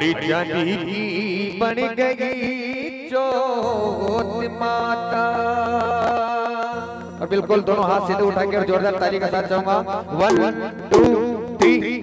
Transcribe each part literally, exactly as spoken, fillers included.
अरे चांदी की बन गई जोत माता। और बिल्कुल दोनों हाथ सीधे उठा के जोरदार ताली का साथ चाहूंगा। One two three.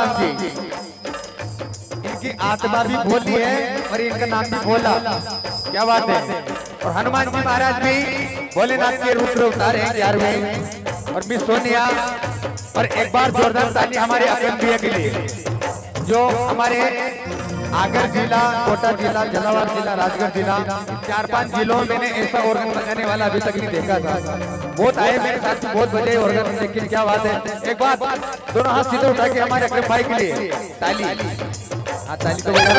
Ram ji. इनकी आत्मा भी भोली है और इनका नाम भी भोला। क्या बात है। और हनुमान जी महाराज भी भोलेनाथ के रुद्र अवतार हैं ग्यारहवें। और मिस सोनिया। और एक बार जोरदार ताली हमारे अकरम भैया के लिए जो हमारे आगर जिला, कोटा जिला, झालावाड़ जिला, राजगढ़ जिला, चार पांच जिलों में मैंने ऐसा ऑर्गन बजाने वाला अभी तक नहीं देखा था। बहुत आए मेरे साथ बहुत बजे ऑर्गन, लेकिन क्या बात है। एक बात दोनों हाथ सीधे उठा के हमारे अकरम भाई के लिए ताली। हाँ ताली तो बजा दो।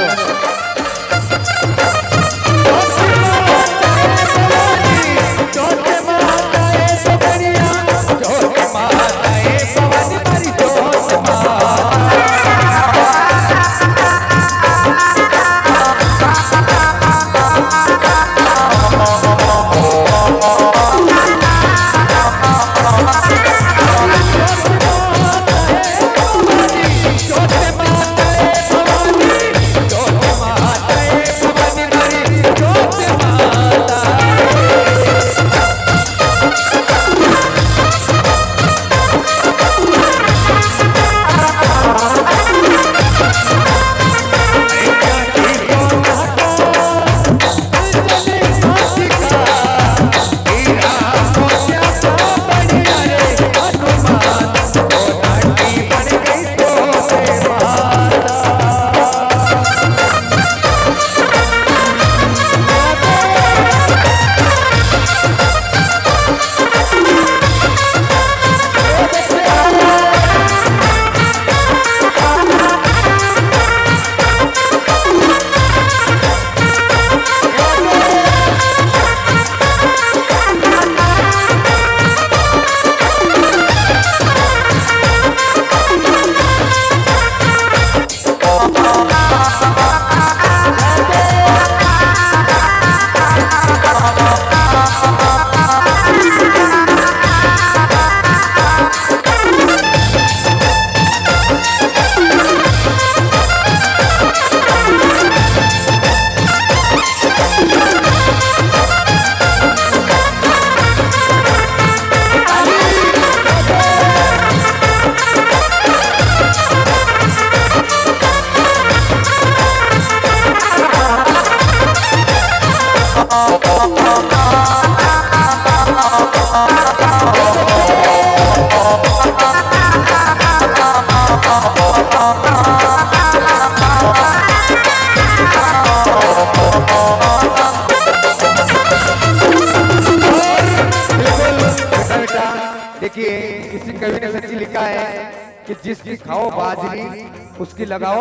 देखिए किसी कवि ने सच्ची लिखा है कि जिसकी खाओ बाजरी उसकी लगाओ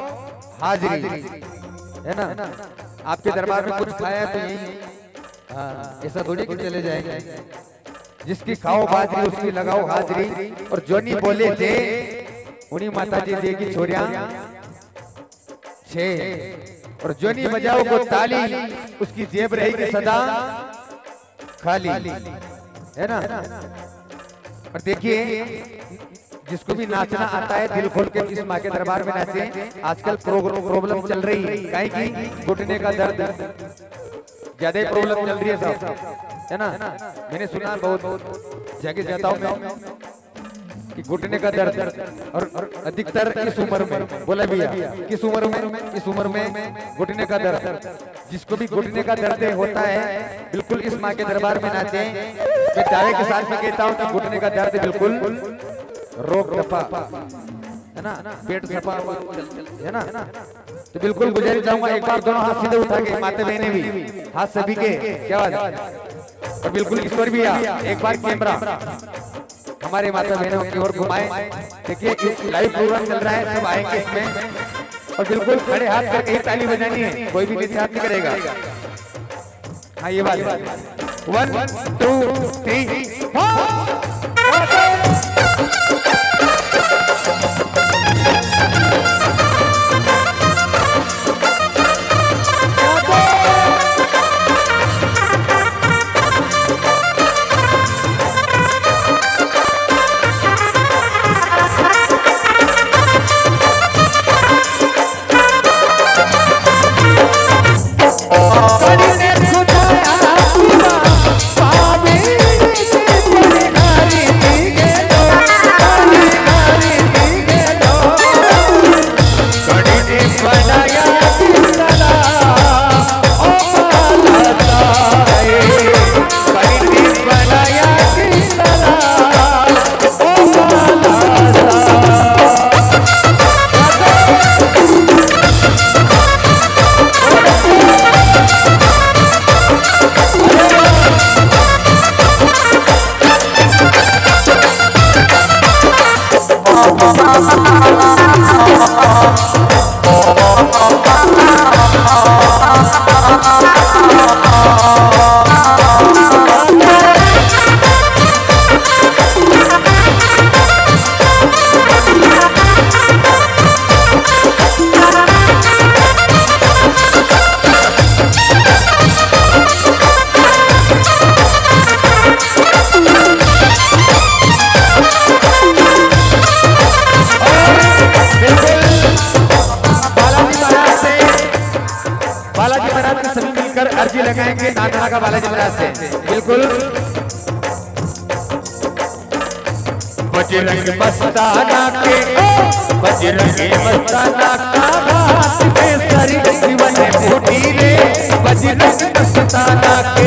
हाजरी, है ना। आपके दरबार में कुछ खाया तो यही ऐसा थोड़ी कि चले जाएंगे। जिसकी खाओ बाजरी उसकी लगाओ हाजरी। और जोनी बोले थे उन्हीं माता जी देगी छोरिया छे। और जोनी बजाओ को ताली उसकी जेब रहेगी सदा खाली, है ना। और देखिए जिसको भी नाचना आता है दिल खोल के इस माँ के दरबार में नाचे। आजकल प्रॉब्लम चल रही है काहे की घुटने का दर्द ज्यादा ही प्रॉब्लम चल रही है साहब, है ना। मैंने सुना बहुत जगह जाता हूँ मैं कि घुटने का दर्द और, और अधिकतर इस उम्र में, बोला भैया किस उम्र में, इस उम्र में घुटने का दर्द। जिसको भी घुटने का दर्द होता है बिल्कुल इस माँ के दरबार में नाचे। मैं दावे के साथ में कहता हूँ कि घुटने का दर्द बिल्कुल रोक दफा, है ना, पेट सफा, है ना। तो बिल्कुल गुजारिश चाहूंगा एक बार दोनों हाथ सीधे उठा के, माता बहने भी हाथ सभी के, क्या बात। और बिल्कुल ईश्वर भी एक बार कैमरा हमारे माता बहनों की ओर घुमाए। देखिए लाइव प्रोग्राम चल रहा है, सब आएंगे इसमें। और बिल्कुल खड़े हाथ करके ताली बजानी है, कोई भी नीचे हाथ नहीं करेगा। हाँ ये बात, वन टू थ्री फोर। बनाया किस तरह ओ बाला साए, पंडित बनाया किस तरह ओ बाला साए। अर्जी लगाएंगे नागरा का बालाजी महाराज से, बिल्कुल। बजरंग मस्ताना के बजरंग मस्ताना का बात में सरी जीवन फूटी रे, बजरंग मस्ताना के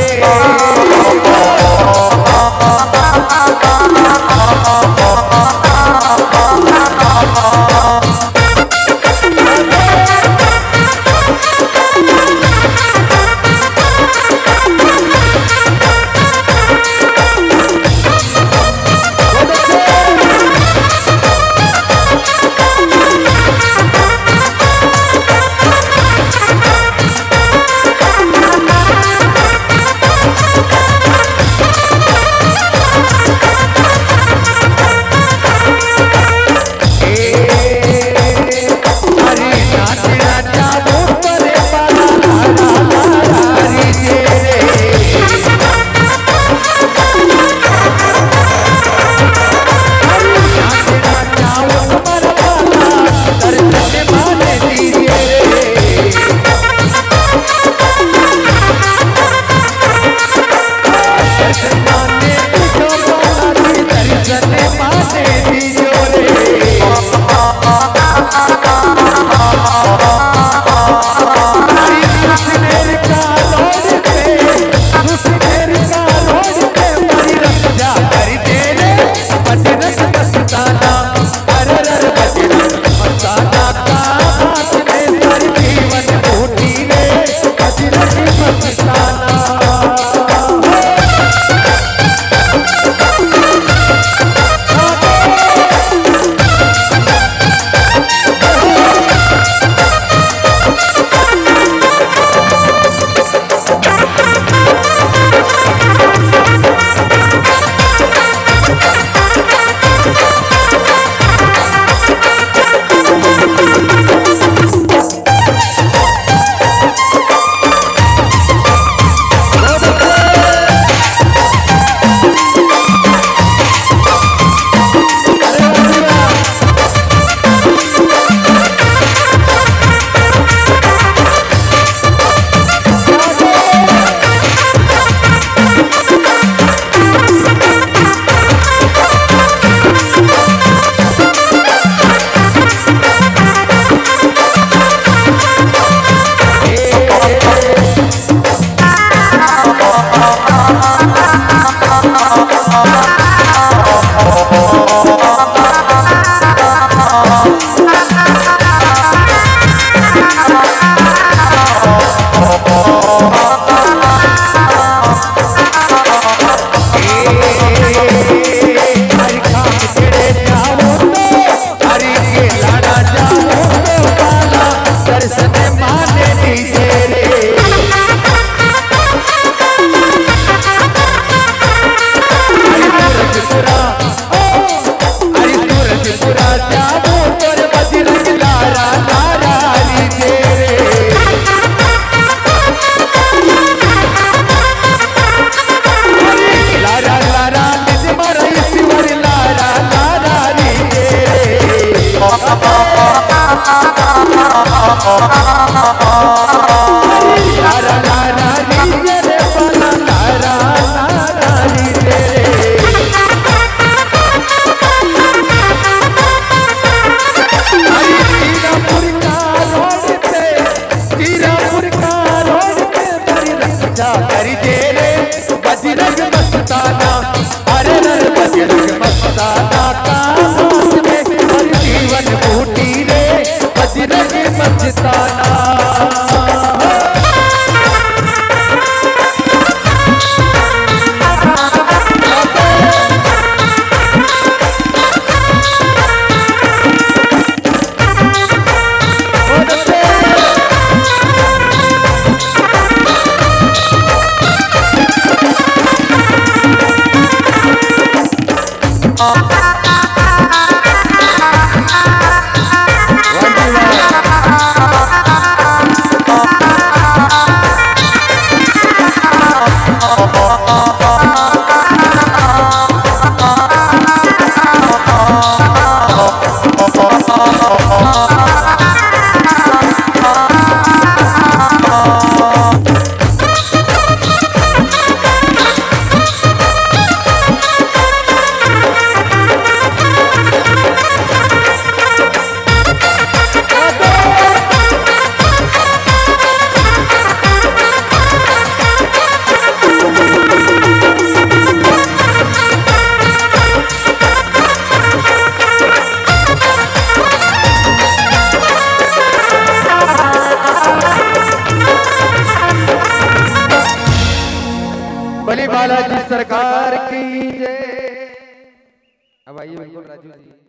बालाजी सरकार की जय। अब आइए बिल्कुल राजू जी।